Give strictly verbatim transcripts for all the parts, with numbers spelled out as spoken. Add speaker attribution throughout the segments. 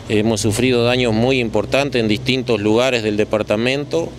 Speaker 1: hemos sufrido daños muy importantes en distintos lugares del departamento,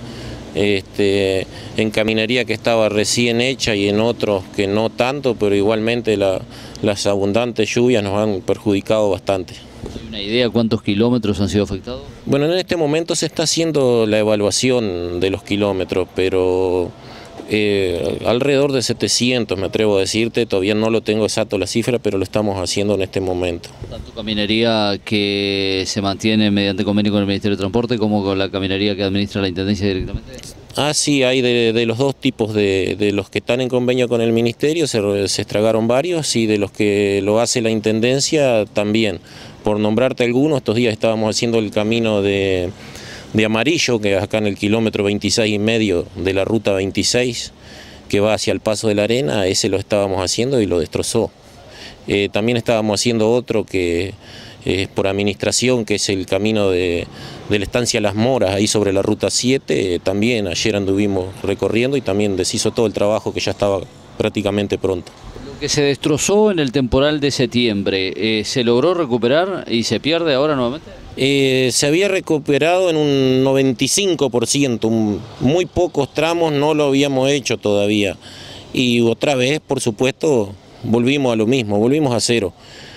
Speaker 1: este, en caminería que estaba recién hecha y en otros que no tanto, pero igualmente la, las abundantes lluvias nos han perjudicado bastante.
Speaker 2: ¿Hay una idea cuántos kilómetros han sido afectados?
Speaker 1: Bueno, en este momento se está haciendo la evaluación de los kilómetros, pero eh, alrededor de setecientos, me atrevo a decirte, todavía no lo tengo exacto la cifra, pero lo estamos haciendo en este momento.
Speaker 2: Tanto caminería que se mantiene mediante convenio con el Ministerio de Transporte como con la caminería que administra la Intendencia directamente.
Speaker 1: Ah, sí, hay de, de los dos tipos, de, de los que están en convenio con el Ministerio, se, se estragaron varios, y de los que lo hace la Intendencia también. Por nombrarte algunos, estos días estábamos haciendo el camino de, de Amarillo, que es acá en el kilómetro veintiséis y medio de la ruta veintiséis, que va hacia el Paso de la Arena, ese lo estábamos haciendo y lo destrozó. Eh, también estábamos haciendo otro que es por administración, que es el camino de, de la estancia Las Moras, ahí sobre la ruta siete, eh, también ayer anduvimos recorriendo y también deshizo todo el trabajo que ya estaba prácticamente pronto.
Speaker 2: Lo que se destrozó en el temporal de septiembre, eh, ¿se logró recuperar y se pierde ahora nuevamente?
Speaker 1: Eh, se había recuperado en un noventa y cinco por ciento, un, muy pocos tramos no lo habíamos hecho todavía. Y otra vez, por supuesto, volvimos a lo mismo, volvimos a cero.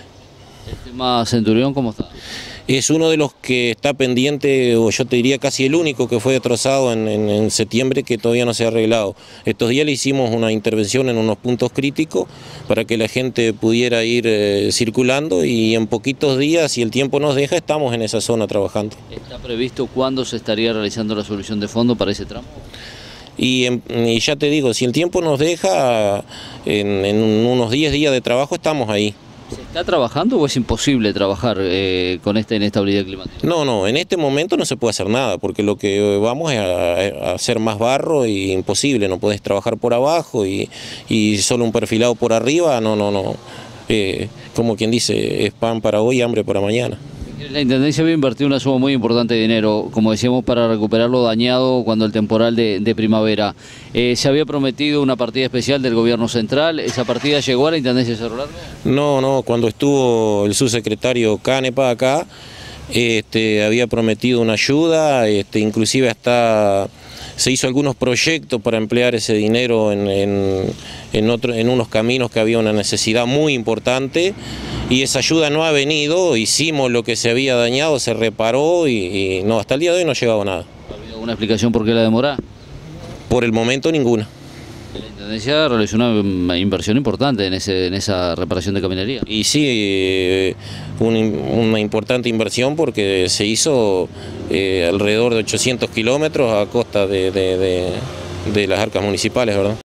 Speaker 2: ¿El tema Centurión cómo está?
Speaker 1: Es uno de los que está pendiente, o yo te diría casi el único que fue destrozado en, en, en septiembre, que todavía no se ha arreglado. Estos días le hicimos una intervención en unos puntos críticos para que la gente pudiera ir eh, circulando, y en poquitos días, si el tiempo nos deja, estamos en esa zona trabajando.
Speaker 2: ¿Está previsto cuándo se estaría realizando la solución de fondo para ese tramo?
Speaker 1: Y, en, y ya te digo, si el tiempo nos deja, en, en unos diez días de trabajo estamos ahí.
Speaker 2: ¿Se está trabajando o es imposible trabajar eh, con esta inestabilidad climática?
Speaker 1: No, no, en este momento no se puede hacer nada, porque lo que vamos es a, a hacer más barro, y imposible, no podés trabajar por abajo y, y solo un perfilado por arriba, no, no, no. Eh, como quien dice, es pan para hoy, hambre para mañana.
Speaker 2: La Intendencia había invertido una suma muy importante de dinero, como decíamos, para recuperar lo dañado cuando el temporal de, de primavera. Eh, ¿Se había prometido una partida especial del gobierno central? ¿Esa partida llegó a la Intendencia de Cerro Largo?
Speaker 1: No, no, cuando estuvo el subsecretario Canepa acá, este, había prometido una ayuda, este, inclusive hasta se hizo algunos proyectos para emplear ese dinero en, en, en, otro, en unos caminos que había una necesidad muy importante. Y esa ayuda no ha venido, hicimos lo que se había dañado, se reparó y, y no, hasta el día de hoy no ha llegado nada.
Speaker 2: ¿Ha habido alguna explicación por qué la demora?
Speaker 1: Por el momento ninguna.
Speaker 2: La Intendencia realizó una inversión importante en, ese, en esa reparación de caminería.
Speaker 1: Y sí, eh, un, una importante inversión, porque se hizo eh, alrededor de ochocientos kilómetros a costa de, de, de, de las arcas municipales, ¿verdad?